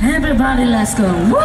Everybody, let's go. Woo!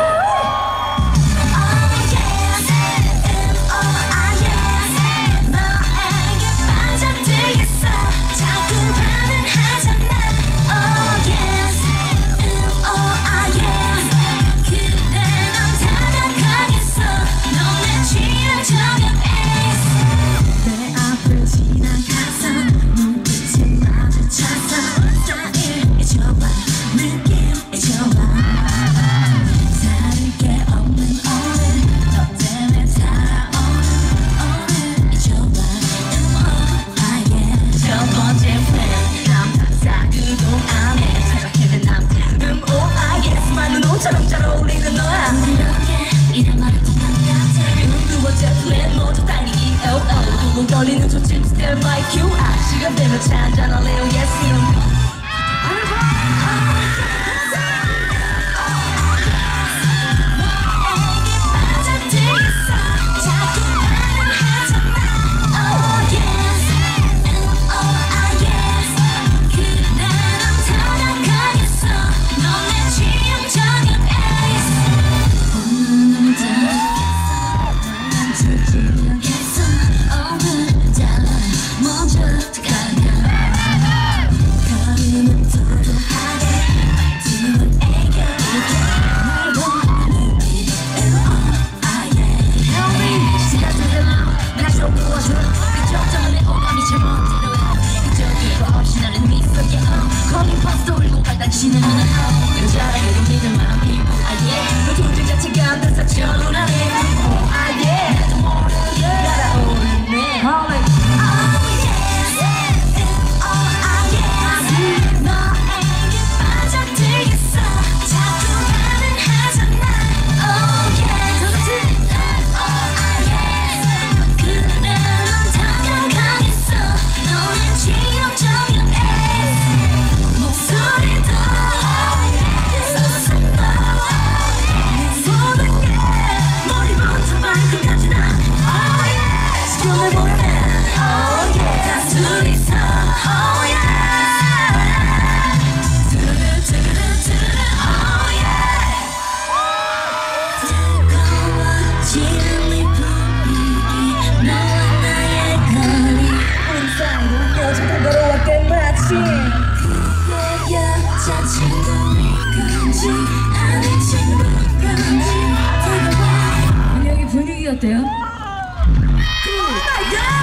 처럼 잘 어울리는 너야 이런 말은 두 번째 플랜 모두 달리기 둥둥 떨리는 초침 Still my cue 시간 되면 차 한잔 할래요 Yes you 당신은 여자에게도 믿을 만한 피부 너 존재 자체가 안 돼서 전운하네 나도 모르게 날아오르네 너에게 빠져들겠어 자꾸 반응하잖아 그래 넌 다가가겠어 너는 지역적인 여기 분위기 어때요? Oh my God!